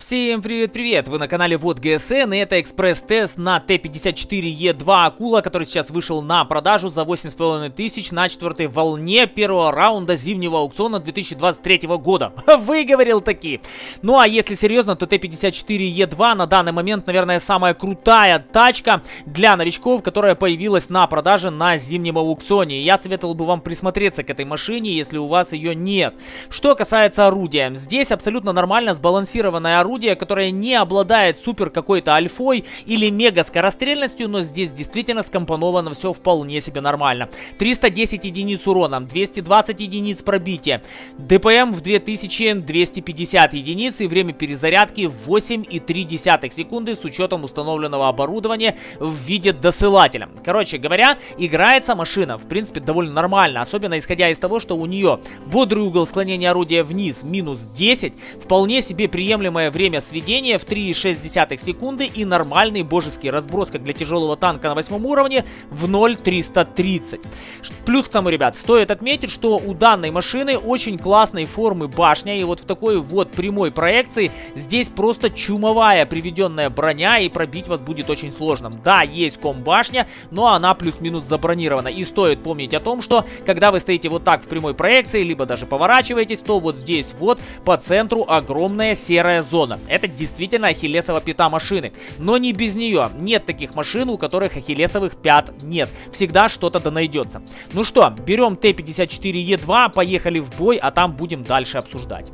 Всем привет-привет! Вы на канале Вот ГСН, и это экспресс-тест на Т-54Е2 Акула, который сейчас вышел на продажу за 8500 на 4-й волне первого раунда зимнего аукциона 2023 года. Выговорил таки! Ну а если серьезно, то Т-54Е2 на данный момент, наверное, самая крутая тачка для новичков, которая появилась на продаже на зимнем аукционе. Я советовал бы вам присмотреться к этой машине, если у вас ее нет. Что касается орудия, здесь абсолютно нормально сбалансированное орудие, которое не обладает супер какой-то альфой или мега скорострельностью, но здесь действительно скомпоновано все вполне себе нормально. 310 единиц урона, 220 единиц пробития, ДПМ в 2250 единиц и время перезарядки в 8,3 секунды с учетом установленного оборудования в виде досылателя. Короче говоря, играется машина в принципе довольно нормально, особенно исходя из того, что у нее бодрый угол склонения орудия вниз минус 10, вполне себе приемлемое время сведения в 3,6 секунды и нормальный божеский разброс, как для тяжелого танка на 8 уровне, в 0,330. Плюс к тому, ребят, стоит отметить, что у данной машины очень классной формы башня, и вот в такой вот прямой проекции здесь просто чумовая приведенная броня, и пробить вас будет очень сложно. Да, есть комбашня, но она плюс-минус забронирована, и стоит помнить о том, что когда вы стоите вот так в прямой проекции, либо даже поворачиваетесь, то вот здесь вот по центру огромная серая зона. Это действительно ахиллесова пята машины, но не без нее. Нет таких машин, у которых ахиллесовых пят нет. Всегда что-то да найдется. Ну что, берем Т-54Е2, поехали в бой, а там будем дальше обсуждать.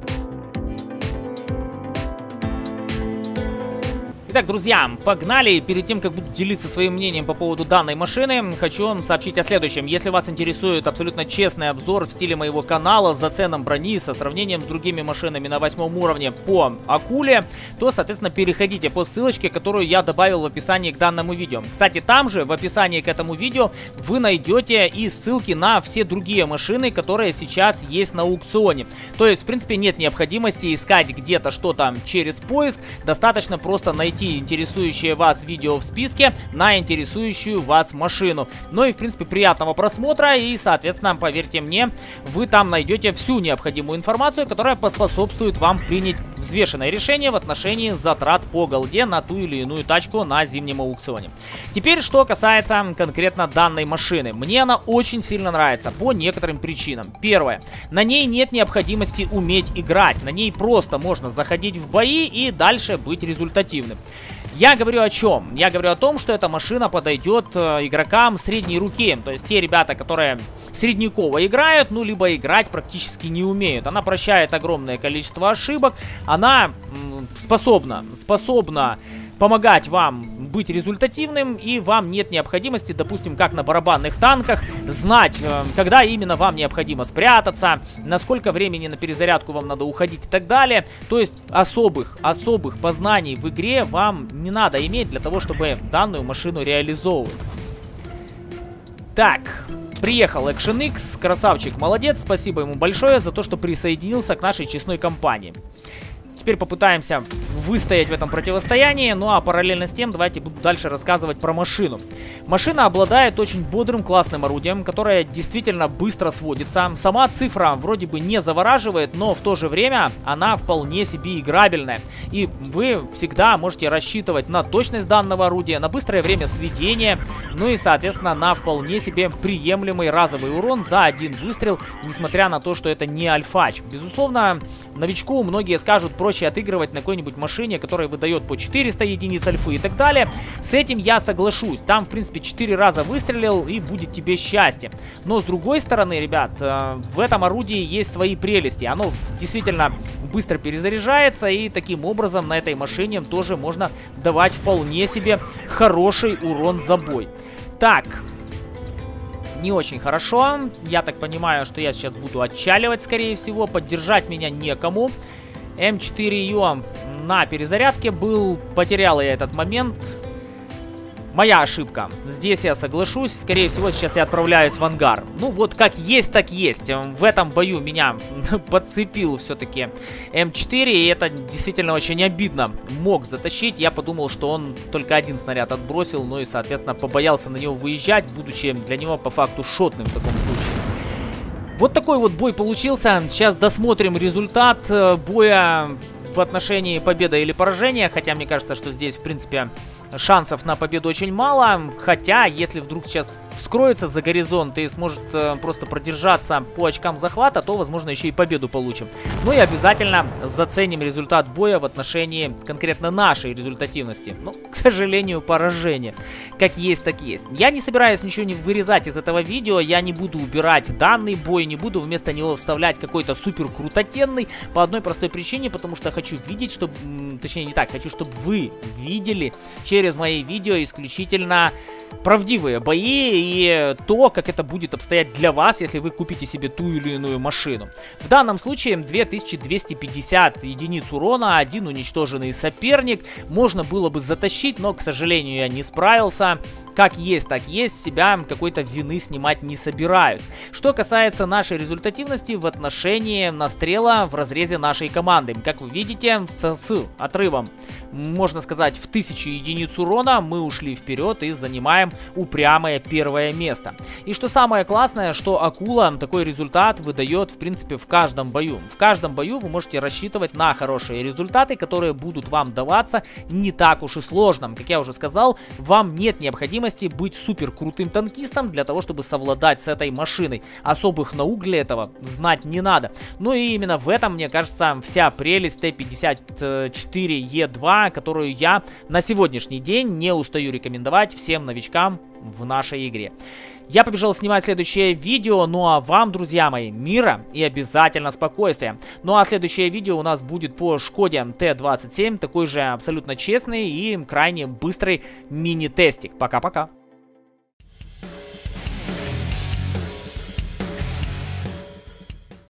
Итак, друзья, погнали. Перед тем, как буду делиться своим мнением по поводу данной машины, хочу вам сообщить о следующем. Если вас интересует абсолютно честный обзор в стиле моего канала с заценом брони, со сравнением с другими машинами на 8 уровне по Акуле, то, соответственно, переходите по ссылочке, которую я добавил в описании к данному видео. Кстати, там же, в описании к этому видео, вы найдете и ссылки на все другие машины, которые сейчас есть на аукционе. То есть, в принципе, нет необходимости искать где-то что-то через поиск, достаточно просто найти интересующее вас видео в списке на интересующую вас машину. Ну и в принципе приятного просмотра, и соответственно, поверьте мне, вы там найдете всю необходимую информацию, которая поспособствует вам принять взвешенное решение в отношении затрат по голде на ту или иную тачку на зимнем аукционе. Теперь, что касается конкретно данной машины. Мне она очень сильно нравится по некоторым причинам. Первое. На ней нет необходимости уметь играть. На ней просто можно заходить в бои и дальше быть результативным. Я говорю о чем? Я говорю о том, что эта машина подойдет игрокам средней руки. То есть те ребята, которые средневеково играют, ну, либо играть практически не умеют. Она прощает огромное количество ошибок. Она способна помогать вам быть результативным, и вам нет необходимости, допустим, как на барабанных танках, знать, когда именно вам необходимо спрятаться, на сколько времени на перезарядку вам надо уходить и так далее. То есть особых познаний в игре вам не надо иметь для того, чтобы данную машину реализовывать. Так, приехал Action X, красавчик, молодец, спасибо ему большое за то, что присоединился к нашей честной компании. Теперь попытаемся выстоять в этом противостоянии, ну а параллельно с тем давайте буду дальше рассказывать про машину. Машина обладает очень бодрым классным орудием, которое действительно быстро сводится. Сама цифра вроде бы не завораживает, но в то же время она вполне себе играбельная. И вы всегда можете рассчитывать на точность данного орудия, на быстрое время сведения, ну и соответственно на вполне себе приемлемый разовый урон за один выстрел, несмотря на то, что это не альфач. Безусловно, новичку многие скажут, проще отыгрывать на какой-нибудь машине, которая выдает по 400 единиц альфы и так далее. С этим я соглашусь. Там, в принципе, 4 раза выстрелил, и будет тебе счастье. Но, с другой стороны, ребят, в этом орудии есть свои прелести. Оно действительно быстро перезаряжается, и таким образом на этой машине тоже можно давать вполне себе хороший урон за бой. Так, не очень хорошо. Я так понимаю, что я сейчас буду отчаливать, скорее всего. Поддержать меня некому. М4Ю на перезарядке был, потерял я этот момент. Моя ошибка. Здесь я соглашусь. Скорее всего, сейчас я отправляюсь в ангар. Ну, вот как есть, так есть. В этом бою меня подцепил все-таки М4, и это действительно очень обидно. Мог затащить. Я подумал, что он только один снаряд отбросил, ну и, соответственно, побоялся на него выезжать, будучи для него по факту шотным в таком случае. Вот такой вот бой получился. Сейчас досмотрим результат боя в отношении победы или поражения, хотя мне кажется, что здесь, в принципе, шансов на победу очень мало, хотя, если вдруг сейчас скроется за горизонт и сможет просто продержаться по очкам захвата, то, возможно, еще и победу получим. Ну и обязательно заценим результат боя в отношении конкретно нашей результативности. Ну, к сожалению, поражение. Как есть, так есть. Я не собираюсь ничего не вырезать из этого видео, я не буду убирать данный бой, не буду вместо него вставлять какой-то супер крутотенный, по одной простой причине, потому что хочу видеть, чтобы, точнее не так, хочу, чтобы вы видели через мои видео исключительно правдивые бои и то, как это будет обстоять для вас, если вы купите себе ту или иную машину. В данном случае 2250 единиц урона, один уничтоженный соперник. Можно было бы затащить, но, к сожалению, я не справился. Как есть, так есть, себя какой-то вины снимать не собираюсь. Что касается нашей результативности в отношении настрела в разрезе нашей команды. Как вы видите, с отрывом, можно сказать, в 1000 единиц урона мы ушли вперед и занимаем упрямое первое место. И что самое классное, что Акула такой результат выдает, в принципе, в каждом бою. В каждом бою вы можете рассчитывать на хорошие результаты, которые будут вам даваться не так уж и сложно. Как я уже сказал, вам нет необходимости быть супер крутым танкистом для того, чтобы совладать с этой машиной. Особых наук для этого знать не надо. Ну и именно в этом, мне кажется, вся прелесть Т-54Е2, которую я на сегодняшний день не устаю рекомендовать всем новичкам в нашей игре. Я побежал снимать следующее видео, ну а вам, друзья мои, мира и обязательно спокойствия. Ну а следующее видео у нас будет по Шкоде Т-27, такой же абсолютно честный и крайне быстрый мини-тестик. Пока-пока.